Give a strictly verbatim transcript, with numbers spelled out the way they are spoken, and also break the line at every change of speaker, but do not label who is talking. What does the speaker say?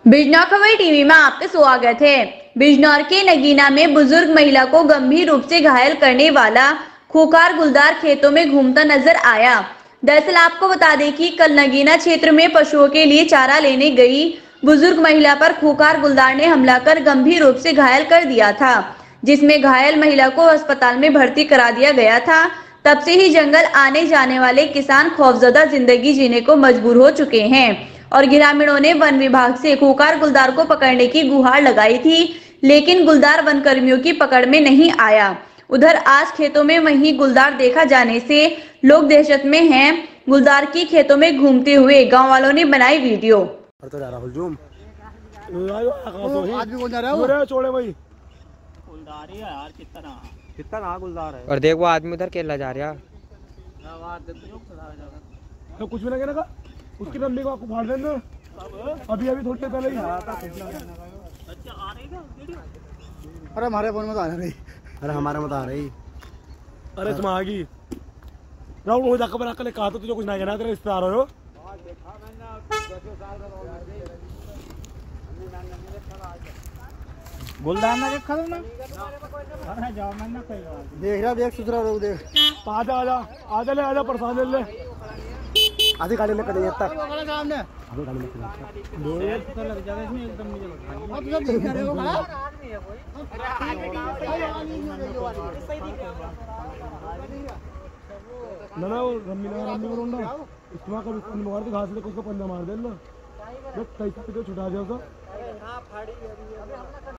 बिजनौर खबर टीवी में आपका स्वागत है। बिजनौर के नगीना में बुजुर्ग महिला को गंभीर रूप से घायल करने वाला खूंखार गुलदार खेतों में घूमता नजर आया। दरअसल आपको बता दें कि कल नगीना क्षेत्र में पशुओं के लिए चारा लेने गई बुजुर्ग महिला पर खूंखार गुलदार ने हमला कर गंभीर रूप से घायल कर दिया था, जिसमें घायल महिला को अस्पताल में भर्ती करा दिया गया था। तब से ही जंगल आने जाने वाले किसान खौफजदा जिंदगी जीने को मजबूर हो चुके हैं और ग्रामीणों ने वन विभाग से खूंखार गुलदार को पकड़ने की गुहार लगाई थी, लेकिन गुलदार वन कर्मियों की पकड़ में नहीं आया। उधर आज खेतों में वही गुलदार देखा जाने से लोग दहशत में हैं। गुलदार की खेतों में घूमते हुए गांव वालों ने बनाई वीडियो।
गुलदार है और देखो आदमी उधर केला जा रहा
तो कुछ भी लगे ना उसकी लंबी को आपको फाड़ देना अभी अभी थोड़ी देर पहले ही। अरे हमारे फोन में तो आ रही अरे हमारे में तो आ रही अरे तुम आ गई राहुल हो जाकर बना कर कहा तो तुझे कुछ नहीं कहना तेरे रिश्तेदार हो। गुलदार ना देखा तुमने अरे जाओ मैं ना देख रहा देख सुधरा रहो देख आजा आजा आजा ले आजा परेशान ले ले आधी गाड़ी लेकर दे तक सामने आधी गाड़ी लेकर दो ये तो लग जाएगा इसमें एकदम मुझे अब सब देख रहे हो ना ना ना वो रम्मी ना रम्मी बोलूंगा इसमें कभी मार के घास लेकर उसको पंजा मार दे ना देख कैसे छुटा जाओ तो।